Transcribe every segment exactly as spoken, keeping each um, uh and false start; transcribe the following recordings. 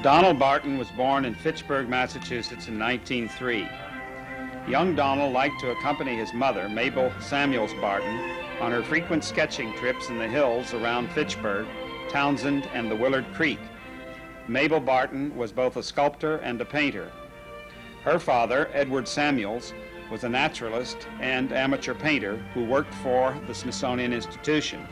Donald Barton was born in Fitchburg, Massachusetts in nineteen oh three. Young Donald liked to accompany his mother, Mabel Samuels Barton, on her frequent sketching trips in the hills around Fitchburg, Townsend, and the Willard Creek. Mabel Barton was both a sculptor and a painter. Her father, Edward Samuels, was a naturalist and amateur painter who worked for the Smithsonian Institution.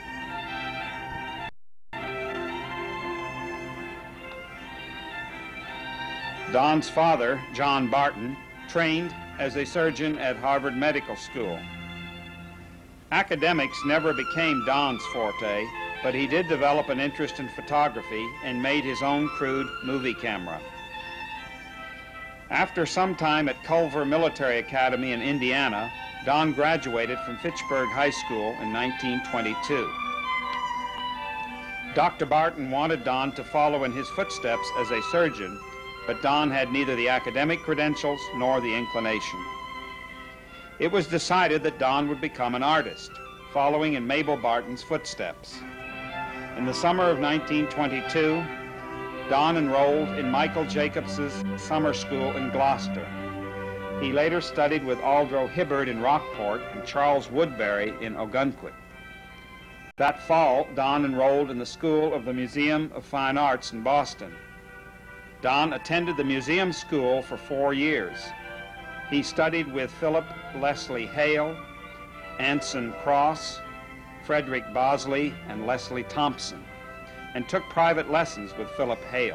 Don's father, John Barton, trained as a surgeon at Harvard Medical School. Academics never became Don's forte, but he did develop an interest in photography and made his own crude movie camera. After some time at Culver Military Academy in Indiana, Don graduated from Fitchburg High School in nineteen twenty-two. Doctor Barton wanted Don to follow in his footsteps as a surgeon, but Don had neither the academic credentials nor the inclination. It was decided that Don would become an artist, following in Mabel Barton's footsteps. In the summer of nineteen twenty-two, Don enrolled in Michael Jacobs's summer school in Gloucester. He later studied with Aldro Hibbard in Rockport and Charles Woodbury in Ogunquit. That fall, Don enrolled in the School of the Museum of Fine Arts in Boston. Don attended the museum school for four years. He studied with Philip Leslie Hale, Anson Cross, Frederick Bosley, and Leslie Thompson, and took private lessons with Philip Hale.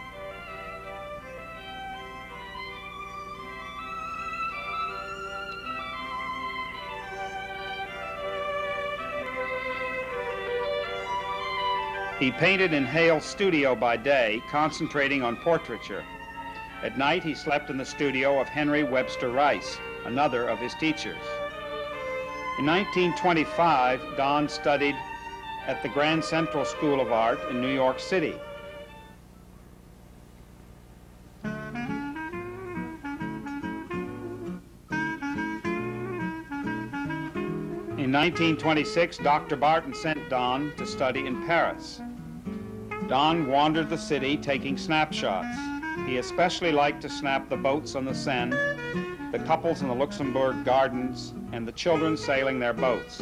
He painted in Hale's studio by day, concentrating on portraiture. At night, he slept in the studio of Henry Webster Rice, another of his teachers. In nineteen twenty-five, Don studied at the Grand Central School of Art in New York City. In nineteen twenty-six, Doctor Barton sent Don to study in Paris. Don wandered the city taking snapshots. He especially liked to snap the boats on the Seine, the couples in the Luxembourg Gardens, and the children sailing their boats.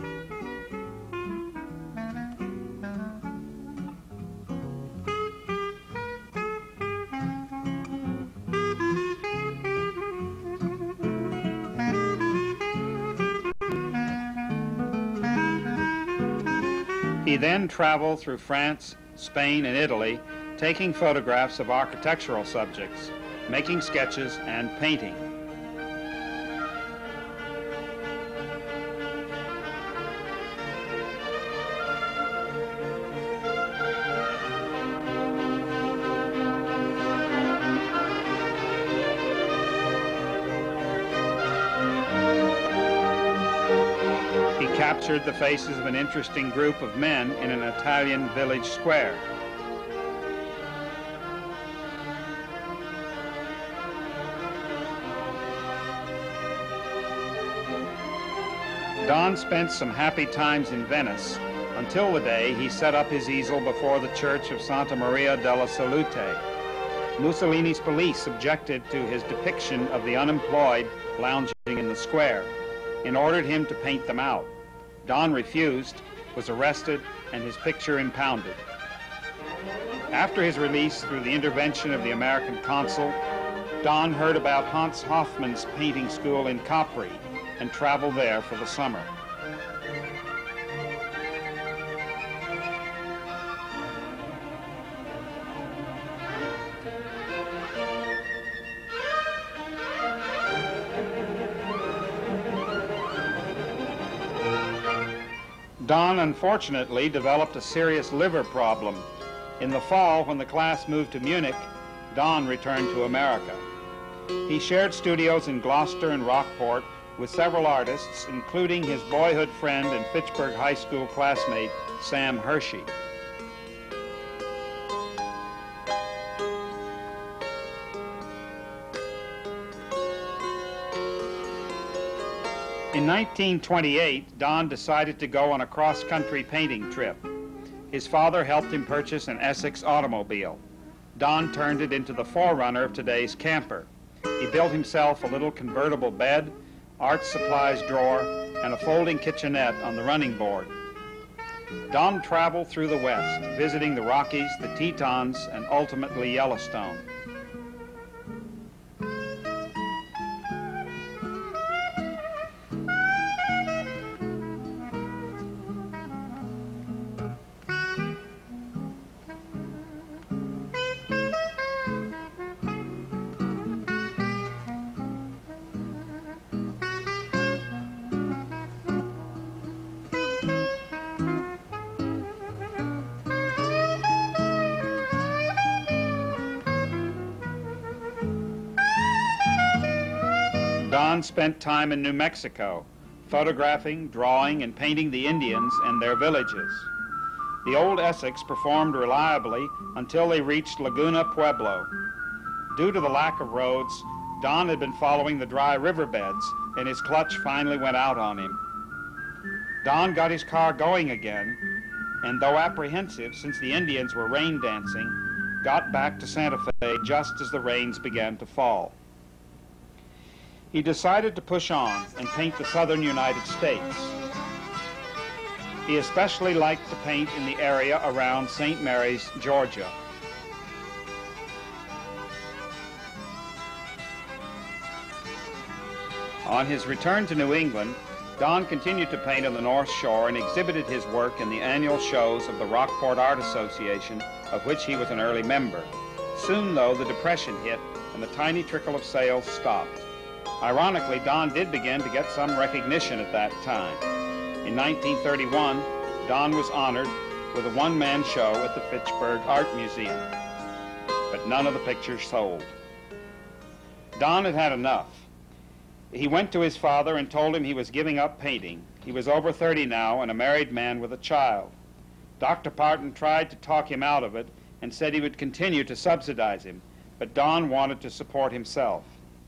He then traveled through France, Spain, and Italy, taking photographs of architectural subjects, making sketches, and painting. Captured the faces of an interesting group of men in an Italian village square. Don spent some happy times in Venice until the day he set up his easel before the church of Santa Maria della Salute. Mussolini's police objected to his depiction of the unemployed lounging in the square and ordered him to paint them out. Don refused, was arrested, and his picture impounded. After his release through the intervention of the American consul, Don heard about Hans Hofmann's painting school in Capri and traveled there for the summer. Don unfortunately developed a serious liver problem. In the fall, when the class moved to Munich, Don returned to America. He shared studios in Gloucester and Rockport with several artists, including his boyhood friend and Fitchburg High School classmate, Sam Hershey. In nineteen twenty-eight, Don decided to go on a cross-country painting trip. His father helped him purchase an Essex automobile. Don turned it into the forerunner of today's camper. He built himself a little convertible bed, art supplies drawer, and a folding kitchenette on the running board. Don traveled through the West, visiting the Rockies, the Tetons, and ultimately Yellowstone. Don spent time in New Mexico, photographing, drawing, and painting the Indians and their villages. The old Essex performed reliably until they reached Laguna Pueblo. Due to the lack of roads, Don had been following the dry riverbeds, and his clutch finally went out on him. Don got his car going again, and though apprehensive since the Indians were rain dancing, got back to Santa Fe just as the rains began to fall. He decided to push on and paint the southern United States. He especially liked to paint in the area around Saint Mary's, Georgia. On his return to New England, Don continued to paint on the North Shore and exhibited his work in the annual shows of the Rockport Art Association, of which he was an early member. Soon, though, the Depression hit and the tiny trickle of sales stopped. Ironically, Don did begin to get some recognition at that time. In nineteen thirty-one, Don was honored with a one-man show at the Fitchburg Art Museum, but none of the pictures sold. Don had had enough. He went to his father and told him he was giving up painting. He was over thirty now and a married man with a child. Doctor Barton tried to talk him out of it and said he would continue to subsidize him, but Don wanted to support himself.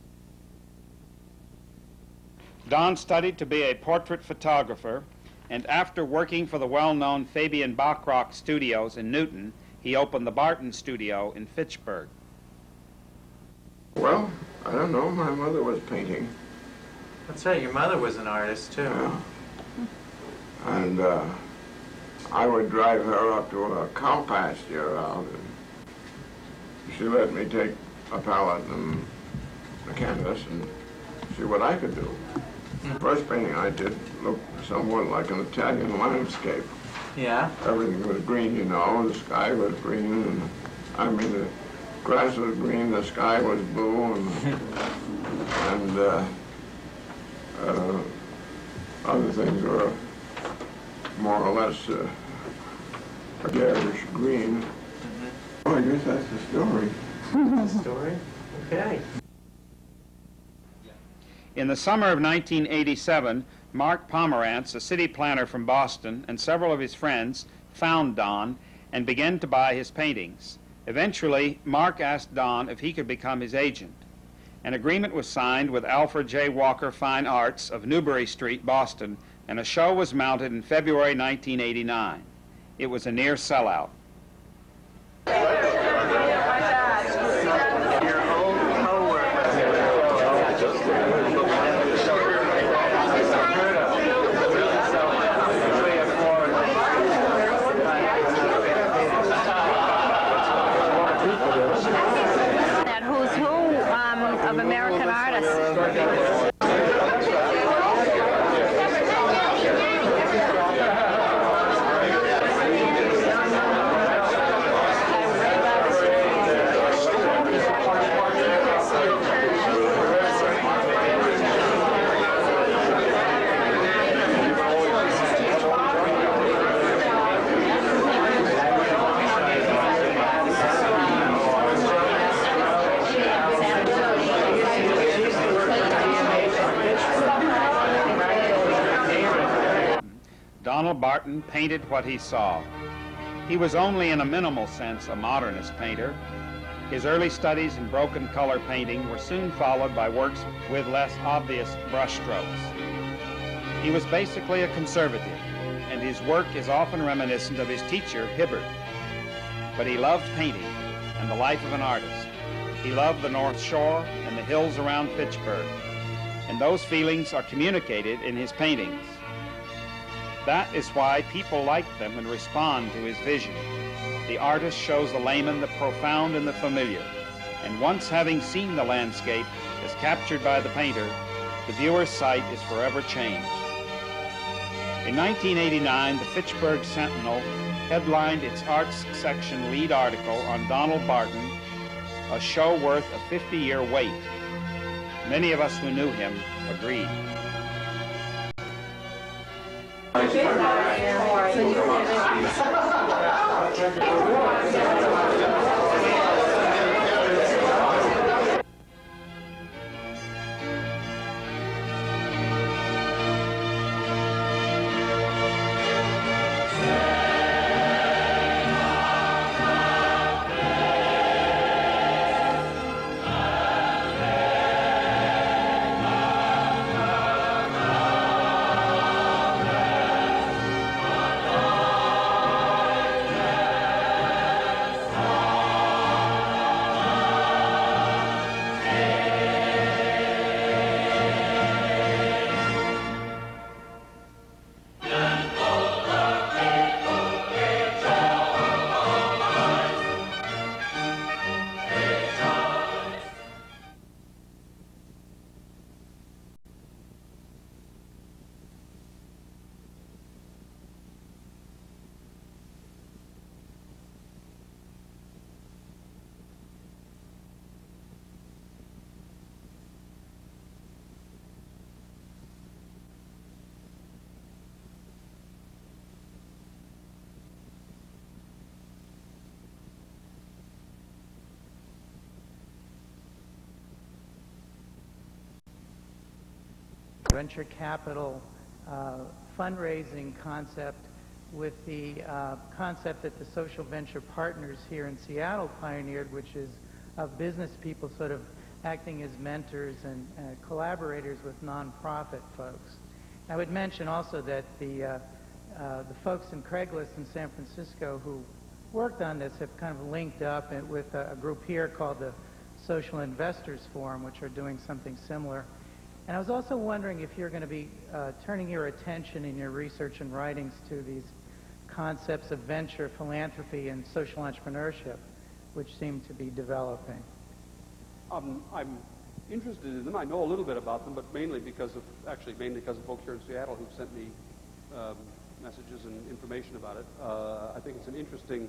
Don studied to be a portrait photographer, and after working for the well-known Fabian Bachrock Studios in Newton, he opened the Barton studio in Fitchburg. Well, I don't know. My mother was painting. That's right. Your mother was an artist, too. Yeah. And uh, I would drive her up to a cow pasture out, and she let me take a palette and a canvas and see what I could do. The first painting I did looked somewhat like an Italian landscape. Yeah? Everything was green, you know. The sky was green, and I mean, the grass was green, the sky was blue, and, and uh, uh, other things were more or less uh, a garish green. Mm-hmm. Well, I guess that's the story. The story? Okay. In the summer of nineteen eighty-seven, Mark Pomerantz, a city planner from Boston, and several of his friends found Don and began to buy his paintings. Eventually, Mark asked Don if he could become his agent. An agreement was signed with Alfred J. Walker Fine Arts of Newbury Street, Boston, and a show was mounted in February nineteen eighty-nine. It was a near sellout. Barton painted what he saw. He was only in a minimal sense a modernist painter. His early studies in broken color painting were soon followed by works with less obvious brushstrokes. He was basically a conservative, and his work is often reminiscent of his teacher, Hibbert. But he loved painting, and the life of an artist. He loved the North Shore and the hills around Fitchburg, and those feelings are communicated in his paintings. That is why people like them and respond to his vision. The artist shows the layman the profound and the familiar, and once having seen the landscape as captured by the painter, the viewer's sight is forever changed. In nineteen eighty-nine, the Fitchburg Sentinel headlined its arts section lead article on Donald Barton, a show worth a fifty-year wait. Many of us who knew him agreed. venture capital uh, fundraising concept with the uh, concept that the social venture partners here in Seattle pioneered, which is of business people sort of acting as mentors and uh, collaborators with nonprofit folks. I would mention also that the, uh, uh, the folks in Craigslist in San Francisco who worked on this have kind of linked up with a, a group here called the Social Investors Forum, which are doing something similar. And I was also wondering if you're going to be uh, turning your attention in your research and writings to these concepts of venture, philanthropy, and social entrepreneurship, which seem to be developing. Um, I'm interested in them. I know a little bit about them, but mainly because of, actually mainly because of folks here in Seattle who've sent me um, messages and information about it. Uh, I think it's an interesting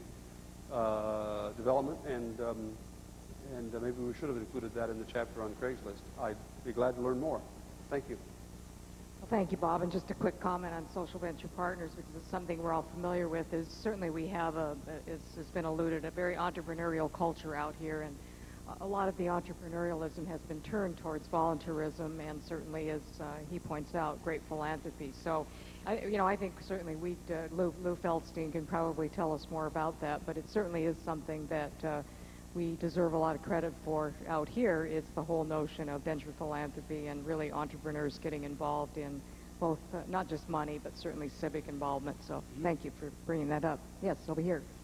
uh, development, and um, and uh, maybe we should have included that in the chapter on Craigslist. I'd be glad to learn more. Thank you. Well, thank you, Bob. And just a quick comment on social venture partners, because it's something we're all familiar with, is certainly we have a, as has been alluded, a very entrepreneurial culture out here, and a lot of the entrepreneurialism has been turned towards volunteerism and certainly, as uh, he points out, great philanthropy. So, I, you know, I think certainly we, uh, Lou, Lou Feldstein can probably tell us more about that, but it certainly is something that uh, we deserve a lot of credit for out here. It's the whole notion of venture philanthropy and really entrepreneurs getting involved in both, uh, not just money, but certainly civic involvement. So thank you for bringing that up. Yes, over here.